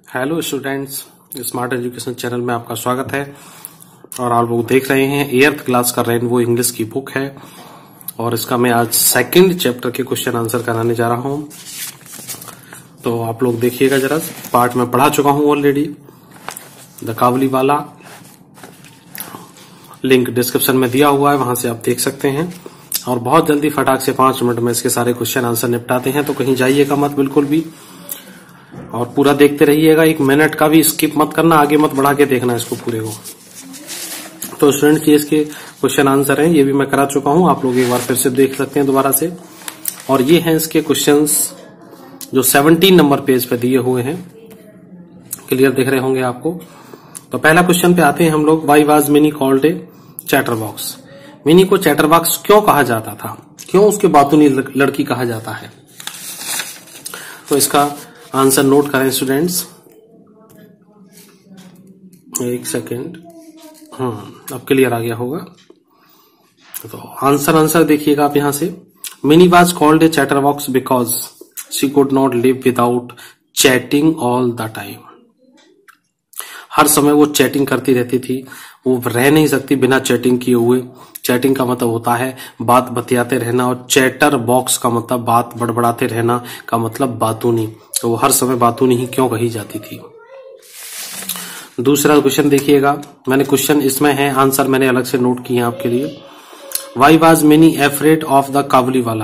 Hello students, smart education channel में आपका स्वागत है। और आप लोग देख रहे हैं 8th क्लास का रेनबो इंग्लिश की बुक है और इसका मैं आज सेकंड चैप्टर के क्वेश्चन आंसर कराने जा रहा हूं। तो आप लोग देखिएगा जरा, पार्ट में पढ़ा चुका हूं already. The Kabuliwala link description में दिया हुआ है, वहां से आप देख सकते हैं। और बहुत जल्दी फटाक से 5 मिनट में इसके सारे क्वेश्चन आंसर निपटाते हैं, तो कहीं जाइएगा मत बिल्कुल भी, और पूरा देखते रहिएगा। 1 मिनट का भी स्किप मत करना, आगे मत बढ़ा के देखना इसको पूरे को। तो स्टूडेंट ये इसके क्वेश्चन आंसर हैं, ये भी मैं करा चुका हूं, आप लोग एक बार फिर से देख सकते हैं दोबारा से। और ये हैं इसके क्वेश्चंस जो 17 नंबर पेज पे दिए हुए हैं, क्लियर दिख रहे होंगे आपको। तो पहला क्वेश्चन पे आते हैं हम लोग। Why was Mini called a chatterbox? Mini को चैटरबॉक्स क्यों कहा जाता था, क्यों उसके बातूनी लड़की कहा जाता है? तो इसका आंसर नोट करें स्टूडेंट्स, एक सेकेंड। अब क्लियर आ गया होगा। तो आंसर देखिएगा आप यहां से। Mini was called a chatterbox because she could not live without chatting all the time. हर समय वो चैटिंग करती रहती थी, वो रह नहीं सकती बिना चैटिंग किए हुए। चैटिंग का मतलब होता है बात बतियाते रहना, और चैटर बॉक्स का मतलब बात बड़बड़ाते रहना का मतलब बातूनी। तो वो हर समय बातूनी ही क्यों कही जाती थी? दूसरा क्वेश्चन देखिएगा, मैंने क्वेश्चन इसमें है, आंसर मैंने अलग से नोट किए आपके लिए। Why was Mini afraid of the Kabuliwala?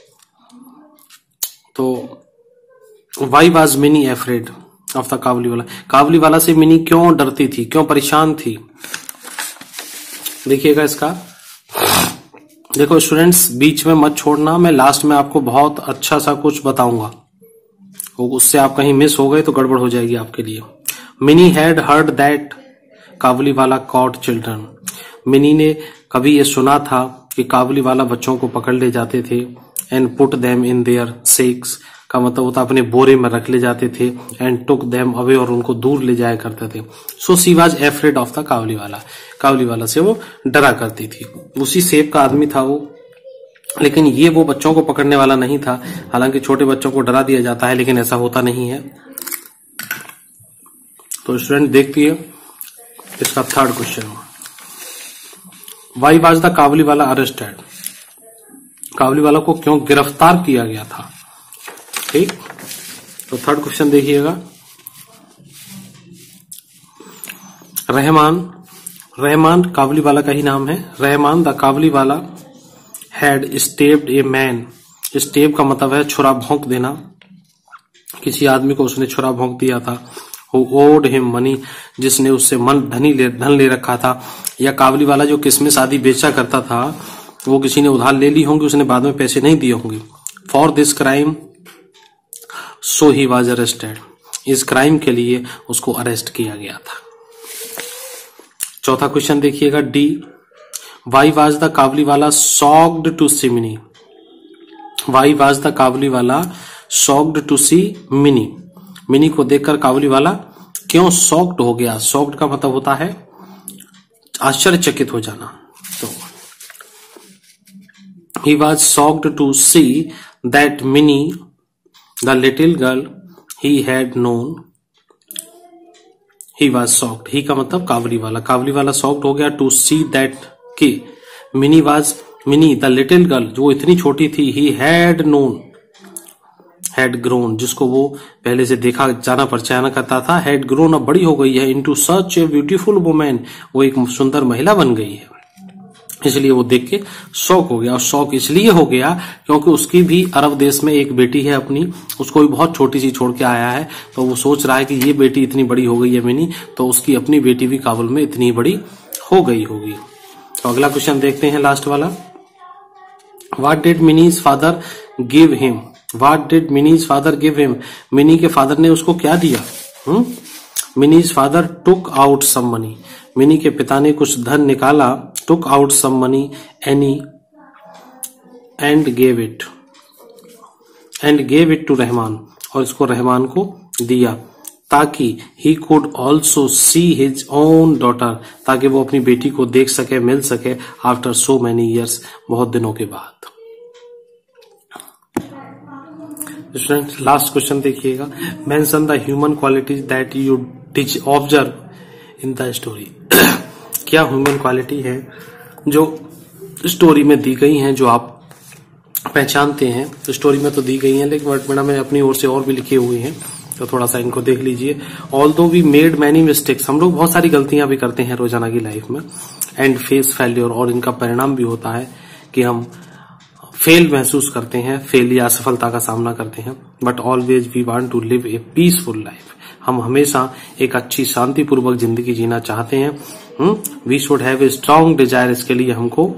तो why was Mini afraid of the Kabuliwala? Kabuliwala से मिनी क्यों डरती थी, क्यों परेशान थी? देखिएगा इसका। देखो स्टूडेंट्स, बीच में मत छोड़ना, मैं लास्ट में आपको बहुत अच्छा सा कुछ बताऊंगा, उससे आप कहीं मिस हो गए तो गड़बड़ हो जाएगी आपके लिए। Mini had heard that Kabuliwala caught children? Mini ने कभी ये सुना था कि काबुलीवाला बच्चों को पकड़ ले जाते थे। And put them in their sacks का मतलब होता अपने बोरे में रख ले जाते थे। एंड टुक देम अवे, और उनको दूर ले जाया करते थे। So she was afraid of the Kabuliwala? Kabuliwala से वो डरा करती थी। उसी शेप का आदमी था वो, लेकिन ये वो बच्चों को पकड़ने वाला नहीं था। हालांकि छोटे बच्चों को डरा दिया जाता है, लेकिन ऐसा होता नहीं है। तो स्टूडेंट देखिए इसका third question. Why was the Kabuliwala arrested? Kabuliwala को क्यों गिरफ्तार किया गया था? ठीक, तो थर्ड क्वेश्चन देखिएगा। रहमान काबुलीवाला का ही नाम है। Rahman the Kabuliwala had stabbed a man. Stab का मतलब है छुरा भोंक देना, किसी आदमी को उसने छुरा भोंक दिया था। Who owed him money, जिसने उससे धन ले रखा था। या काबुलीवाला जो किशमिश आदि बेचा करता था, वो किसी ने उधार ले ली होंगी, उसने बाद में पैसे नहीं दिए होंगे। For this crime so he was arrested. इस क्राइम के लिए उसको अरेस्ट किया गया था। चौथा क्वेश्चन देखिएगा, D. Why was the Kabuliwala shocked to see Mini? Why was the Kabuliwala shocked to see Mini? Mini को देखकर काबुलीवाला क्यों शॉक्ड हो गया? शॉक्ड का मतलब होता है आश्चर्यचकित हो जाना। तो he was shocked to see that Mini the little girl he had known. He was shocked, he का मतलब काबुलीवाला। काबुलीवाला शॉक्ड हो गया टू सी दैट कि मिनी द लिटिल गर्ल, जो इतनी छोटी थी, he had known, had grown, जिसको वो पहले से देखा जाना पहचाना करता था, हैड ग्रोन, अब बड़ी हो गई है, into such a beautiful women, वो एक सुंदर महिला बन गई है। इसलिए वो देख के शौक हो गया। और शौक इसलिए हो गया क्योंकि उसकी भी अरब देश में एक बेटी है अपनी, उसको भी बहुत छोटी सी छोड़ के आया है। तो वो सोच रहा है कि ये बेटी इतनी बड़ी हो गई है मिनी, तो उसकी अपनी बेटी भी काबुल में इतनी बड़ी हो गई होगी। तो अगला क्वेश्चन देखते हैं, लास्ट वाला। What did Mini's father give him? What did Minnie's father give him? Mini के फादर ने उसको क्या दिया? Minnie's father took out some money. Mini के पिता ने कुछ धन निकाला, took out some money and gave it to Rahman, और इसको रहमान को दिया, ताकि he could also see his own daughter, ताकि वो अपनी बेटी को देख सके, मिल सके, after so many years, बहुत दिनों के बाद। स्टूडेंट लास्ट क्वेश्चन देखिएगा, mention the human qualities that you observe in the story. क्या ह्यूमन क्वालिटी है जो स्टोरी में दी गई हैं, जो आप पहचानते हैं? तो स्टोरी में तो दी गई हैं, लेकिन मैडम ने अपनी ओर से और भी लिखे हुए हैं, तो थोड़ा सा इनको देख लीजिए। Although we made many mistakes, हम लोग बहुत सारी गलतियां भी करते हैं रोजाना की लाइफ में, एंड फेस फेल्योर, और इनका परिणाम भी होता है कि हम फेल महसूस करते हैं, फेल या असफलता का सामना करते हैं। But always we want to live a peaceful life, हम हमेशा एक अच्छी शांतिपूर्वक जिंदगी जीना चाहते हैं। We should have a strong desire, इसके लिए हमको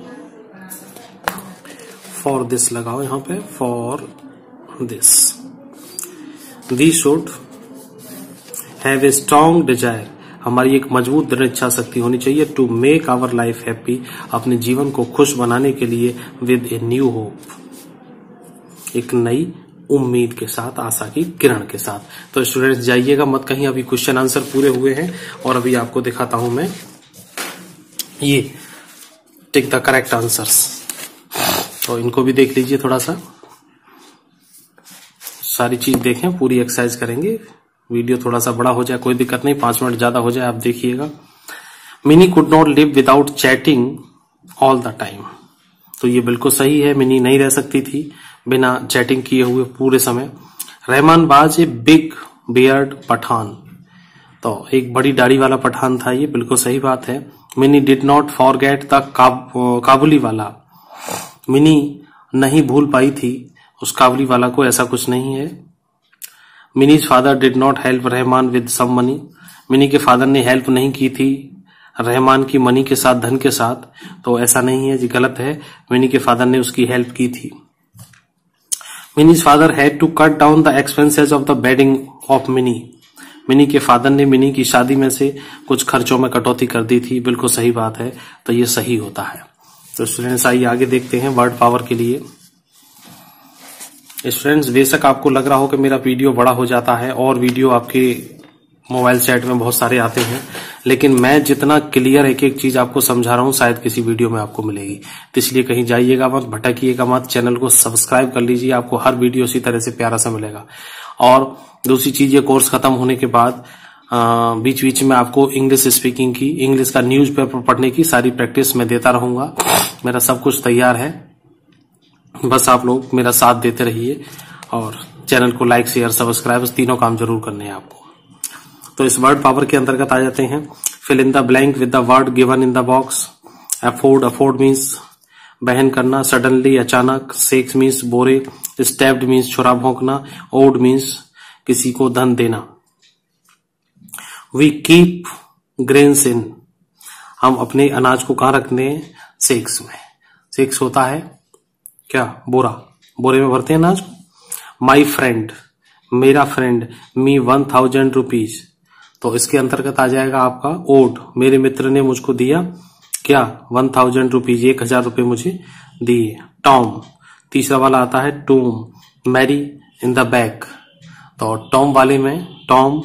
फॉर दिस लगाओ यहां पे, for this we should have a strong desire, हमारी एक मजबूत दृढ़ इच्छा शक्ति होनी चाहिए to make our life happy, अपने जीवन को खुश बनाने के लिए, विद ए न्यू होप, एक नई उम्मीद के साथ, आशा की किरण के साथ। तो स्टूडेंट्स जाइएगा मत कहीं, अभी क्वेश्चन आंसर पूरे हुए हैं और अभी आपको दिखाता हूं मैं ये टिक द करेक्ट आंसर्स, तो इनको भी देख लीजिए, थोड़ा सा सारी चीज देखें, पूरी एक्सरसाइज करेंगे। वीडियो थोड़ा सा बड़ा हो जाए कोई दिक्कत नहीं, 5 मिनट ज्यादा हो जाए, आप देखिएगा। Mini could not live without chatting all the time, तो ये बिल्कुल सही है, मिनी नहीं रह सकती थी बिना चैटिंग किए हुए पूरे समय। रहमान बाज ए बिग बियर्ड पठान, तो एक बड़ी दाढ़ी वाला पठान था, ये बिल्कुल सही बात है। Mini did not forget the Kabuliwala, Mini नहीं भूल पाई थी उस काबुली वाला को, ऐसा कुछ नहीं है। Mini's father did not help Rahman with some money, Mini के फादर ने हेल्प नहीं की थी रहमान की मनी के साथ, धन के साथ, तो ऐसा नहीं है जी, गलत है, मिनी के फादर ने उसकी हेल्प की थी। Mini's father had to cut down the expenses of the wedding of Mini, Mini के फादर ने मिनी की शादी में से कुछ खर्चों में कटौती कर दी थी, बिल्कुल सही बात है, तो ये सही होता है। तो स्टूडेंट्स आइए आगे देखते हैं वर्ड पावर के लिए। स्टूडेंट्स बेशक आपको लग रहा हो कि मेरा वीडियो बड़ा हो जाता है और वीडियो आपके मोबाइल चैट में बहुत सारे आते हैं, लेकिन मैं जितना क्लियर एक एक चीज आपको समझा रहा हूं शायद किसी वीडियो में आपको मिलेगी, तो इसलिए कहीं जाइएगा मत, भटकिएगा मत, चैनल को सब्सक्राइब कर लीजिए, आपको हर वीडियो इसी तरह से प्यारा सा मिलेगा। और दूसरी चीज, ये कोर्स खत्म होने के बाद बीच बीच में आपको इंग्लिश स्पीकिंग की, इंग्लिश का न्यूज़पेपर पढ़ने की सारी प्रैक्टिस मैं देता रहूंगा, मेरा सब कुछ तैयार है, बस आप लोग मेरा साथ देते रहिए और चैनल को लाइक शेयर सब्सक्राइब तीनों काम जरूर करने हैं आपको। तो इस वर्ड पावर के अंतर्गत आ जाते हैं। Fill in the blank with the word given in the box. Afford, afford means बहन करना, सडनली अचानक, सेक्स मीन्स बोरे, स्टैब्ड मीन्स छुरा भोंकना, ओड मीन्स किसी को धन देना। वी कीप ग्रेन्स इन, हम अपने अनाज को कहां रखते हैं? सेक्स में। सेक्स होता है क्या? बोरा, बोरे में भरते हैं अनाज को। माई फ्रेंड, मेरा फ्रेंड, मी 1000 रुपीज, तो इसके अंतर्गत आ जाएगा आपका ओड, मेरे मित्र ने मुझको दिया क्या? 1000 रुपीज, 1000 रुपए मुझे दिए। टॉम, तीसरा वाला आता है Tom, Mary in the back, तो टॉम वाले में Tom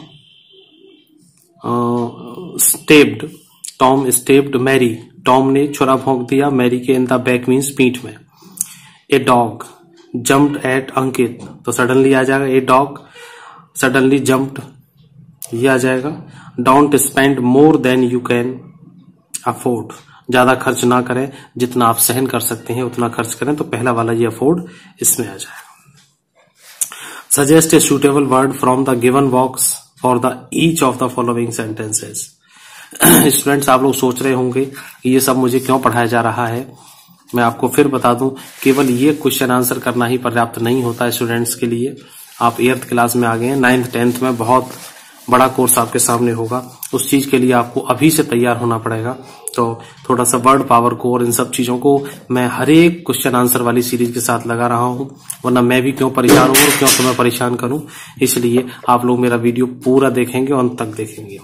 stabbed, Tom stabbed Mary, Tom ने छुरा भोंक दिया मैरी के, इन द बैक मीन्स पीठ में। A dog jumped at Ankit, तो सडनली आ जाएगा ए डॉग सडनली जम्प्ड, ये आ जाएगा। Don't spend more than you can afford, ज्यादा खर्च ना करें, जितना आप सहन कर सकते हैं उतना खर्च करें, तो पहला वाला ये अफोर्ड इसमें आ जाएगा। Suggest a suitable word from the given box for the each of the following sentences. Students आप लोग सोच रहे होंगे कि ये सब मुझे क्यों पढ़ाया जा रहा है, मैं आपको फिर बता दूं, केवल ये क्वेश्चन आंसर करना ही पर्याप्त नहीं होता है स्टूडेंट्स के लिए। आप 8th क्लास में आ गए हैं, 9th 10th में बहुत बड़ा कोर्स आपके सामने होगा, उस चीज के लिए आपको अभी से तैयार होना पड़ेगा। तो थोड़ा सा वर्ड पावर को और इन सब चीजों को मैं हर एक क्वेश्चन आंसर वाली सीरीज के साथ लगा रहा हूं, वरना मैं भी क्यों परेशान हूं और क्यों तुम्हें परेशान करूं, इसलिए आप लोग मेरा वीडियो पूरा देखेंगे और अंत तक देखेंगे।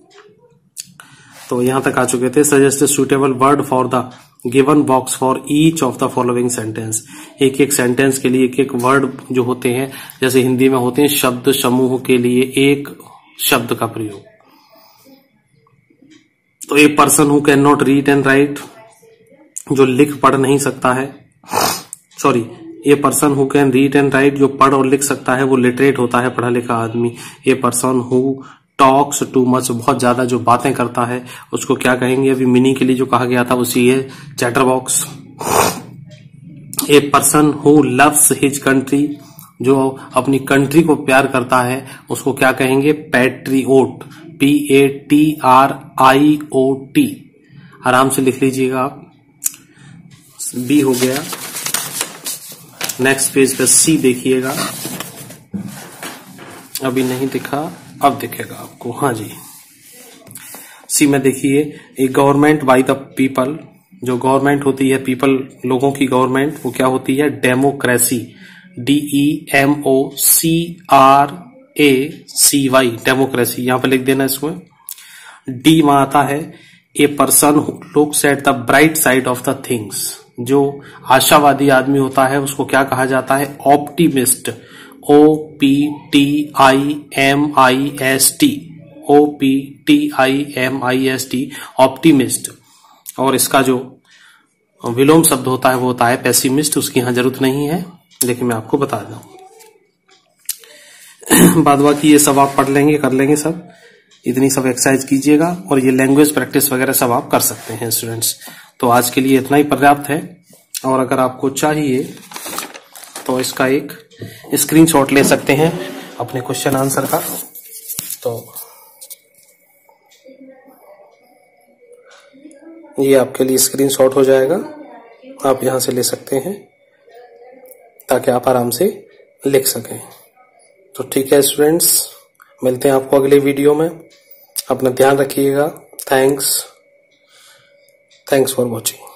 तो यहां तक आ चुके थे। Suggest suitable word for the given box for each of the following sentence, एक एक सेंटेंस के लिए एक एक वर्ड जो होते हैं, जैसे हिंदी में होते हैं शब्द समूह के लिए एक शब्द का प्रयोग। तो a person who can not read and write, जो लिख पढ़ नहीं सकता है, sorry, a person who can read and write, जो पढ़ और लिख सकता है वो लिटरेट होता है, पढ़ा लिखा आदमी। A person who talks too much, बहुत ज्यादा जो बातें करता है उसको क्या कहेंगे? अभी मिनी के लिए जो कहा गया था उसी है chatterbox. A person who loves his country, जो अपनी कंट्री को प्यार करता है उसको क्या कहेंगे? Patriot, PATRIOT। आराम से लिख लीजिएगा आप। बी हो गया। नेक्स्ट पेज पे सी देखिएगा, अभी नहीं दिखा, अब दिखेगा आपको। हाँ जी, सी में देखिए, a government by the people, जो गवर्नमेंट होती है पीपल, लोगों की गवर्नमेंट, वो क्या होती है? Democracy, DEMOCRACY, democracy. यहां पर लिख देना इसमें। डी में आता है a person looks at the bright side of the things, जो आशावादी आदमी होता है उसको क्या कहा जाता है? Optimist, OPTIMIST, optimist. और इसका जो विलोम शब्द होता है वो होता है पेसिमिस्ट, उसकी यहां जरूरत नहीं है लेकिन मैं आपको बता दूं। बाद बाकी ये सब आप पढ़ लेंगे, कर लेंगे सब, इतनी सब एक्सरसाइज कीजिएगा और ये लैंग्वेज प्रैक्टिस वगैरह सब आप कर सकते हैं स्टूडेंट्स। तो आज के लिए इतना ही पर्याप्त है, और अगर आपको चाहिए तो इसका एक स्क्रीनशॉट ले सकते हैं अपने क्वेश्चन आंसर का। तो ये आपके लिए स्क्रीनशॉट हो जाएगा, आप यहां से ले सकते हैं ताकि आप आराम से लिख सकें। तो ठीक है स्टूडेंट्स, मिलते हैं आपको अगले वीडियो में। अपना ध्यान रखिएगा। Thanks for watching.